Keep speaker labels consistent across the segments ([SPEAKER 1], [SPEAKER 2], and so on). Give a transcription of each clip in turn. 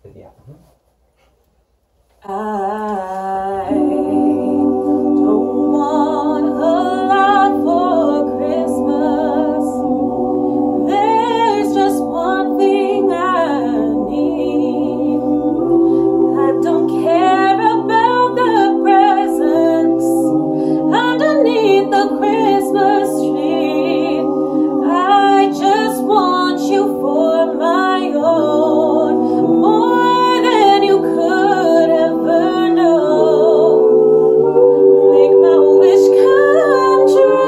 [SPEAKER 1] 끝이야.
[SPEAKER 2] I don't want a lot for Christmas. There's just one thing I need. I don't care about the presents underneath the Christmas tree. I just want you for my own, more than you could ever know. Make my wish come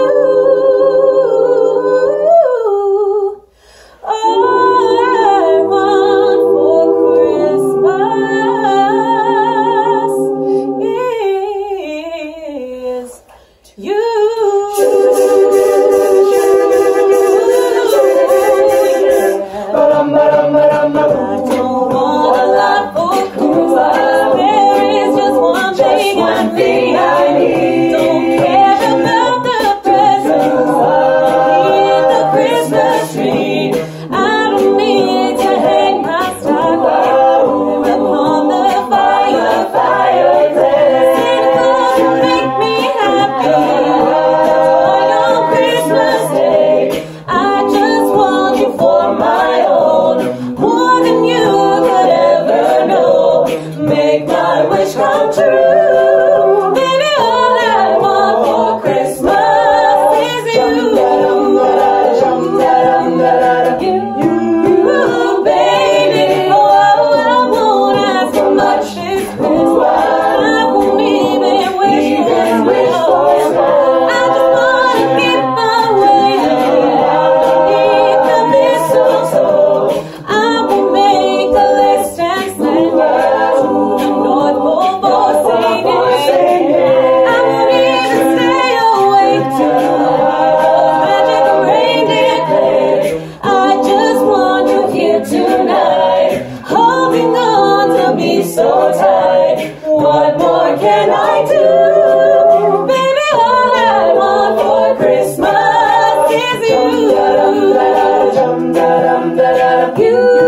[SPEAKER 2] true. All I want for Christmas is you. I don't want a lot for Christmas. There is just one thing I need. Don't care about the presents underneath the Christmas tree. I don't need to hang my stocking upon the fireplace. It's gonna make me happy. That's why on Christmas Day I just want you for my own, more than you could ever know. Make my wish come true. Baby, all I want for Christmas is you. You, baby, oh, I won't ask for much this Christmas. I won't even wish for small. I just wanna get my way underneath the mistletoe. I will make a list and send it to the North Pole for singing. I won't even stay awake till the magic reindeer play. I just want you here tonight, holding on to me so tight. What more can I do? Baby, all I want for Christmas is you. You.